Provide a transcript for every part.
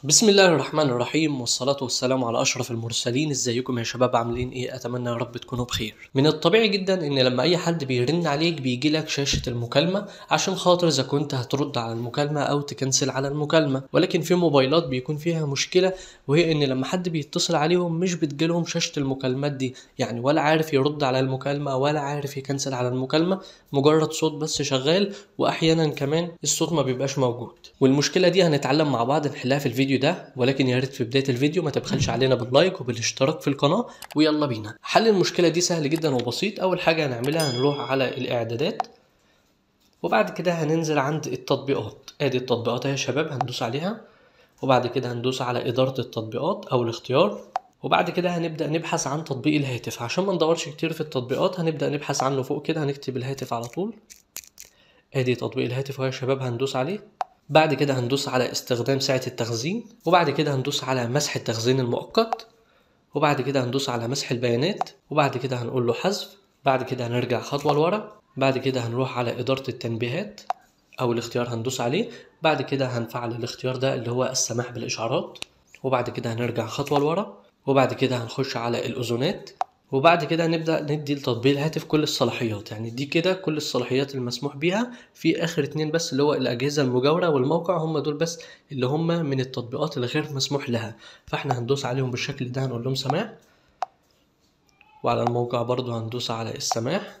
بسم الله الرحمن الرحيم والصلاة والسلام على أشرف المرسلين. ازيكم يا شباب؟ عاملين ايه؟ أتمنى يا رب تكونوا بخير. من الطبيعي جدا ان لما اي حد بيرن عليك بيجيلك شاشة المكالمة عشان خاطر اذا كنت هترد على المكالمة او تكنسل على المكالمة، ولكن في موبايلات بيكون فيها مشكلة، وهي ان لما حد بيتصل عليهم مش بتجيلهم شاشة المكالمات دي، يعني ولا عارف يرد على المكالمة ولا عارف يكنسل على المكالمة، مجرد صوت بس شغال، واحيانا كمان الصوت ما بيبقاش موجود. والمشكلة دي هنتعلم مع بعض نحلها في الفيديو ده، ولكن يا ريت في بداية الفيديو ما تبخلش علينا باللايك وبالاشتراك في القناة. ويلا بينا. حل المشكلة دي سهل جدا وبسيط. اول حاجة هنعملها هنروح على الاعدادات، وبعد كده هننزل عند التطبيقات. ادي التطبيقات اهي يا شباب، هندوس عليها، وبعد كده هندوس على إدارة التطبيقات أو الاختيار، وبعد كده هنبدأ نبحث عن تطبيق الهاتف. عشان ما ندورش كتير في التطبيقات هنبدأ نبحث عنه فوق كده، هنكتب الهاتف على طول. ادي تطبيق الهاتف اهو يا شباب، هندوس عليه. بعد كده هندوس على استخدام ساعة التخزين، وبعد كده هندوس على مسح التخزين المؤقت، وبعد كده هندوس على مسح البيانات، وبعد كده هنقول له حذف. بعد كده هنرجع خطوة لورا، بعد كده هنروح على إدارة التنبيهات أو الاختيار هندوس عليه. بعد كده هنفعل الاختيار ده اللي هو السماح بالإشعارات، وبعد كده هنرجع خطوة لورا، وبعد كده هنخش على الأذونات، وبعد كده نبدأ ندي لتطبيق الهاتف كل الصلاحيات. يعني دي كده كل الصلاحيات المسموح بيها. في آخر اتنين بس اللي هو الأجهزة المجاورة والموقع، هم دول بس اللي هم من التطبيقات الغير مسموح لها، فاحنا هندوس عليهم بالشكل ده، هنقول لهم سماح. وعلى الموقع برضو هندوس على السماح.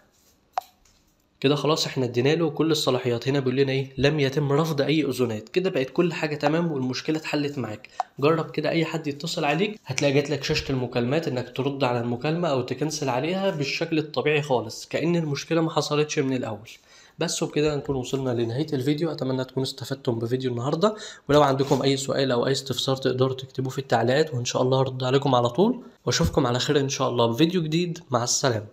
كده خلاص احنا ادينا له كل الصلاحيات. هنا بيقول لنا ايه؟ لم يتم رفض اي اذونات. كده بقت كل حاجه تمام والمشكله اتحلت معاك. جرب كده اي حد يتصل عليك هتلاقي جات لك شاشه المكالمات انك ترد على المكالمه او تكنسل عليها بالشكل الطبيعي خالص، كأن المشكله ما حصلتش من الاول. بس وبكده نكون وصلنا لنهايه الفيديو. اتمنى تكونوا استفدتم بفيديو النهارده، ولو عندكم اي سؤال او اي استفسار تقدروا تكتبوه في التعليقات، وان شاء الله هرد عليكم على طول. واشوفكم على خير ان شاء الله بفيديو جديد. مع السلامه.